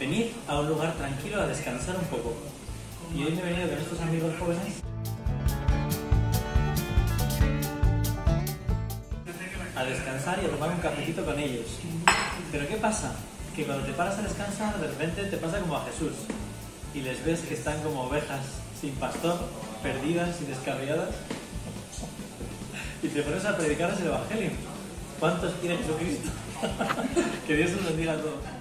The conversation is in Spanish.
venid a un lugar tranquilo a descansar un poco. Y hoy me he venido con estos amigos jóvenes a descansar y a tomar un cafecito con ellos. Pero ¿qué pasa? Que cuando te paras a descansar, de repente te pasa como a Jesús y les ves que están como ovejas sin pastor, perdidas y descarriadas, y te pones a predicarles el Evangelio. ¿Cuántos quiere Jesucristo? Que Dios os bendiga a todos.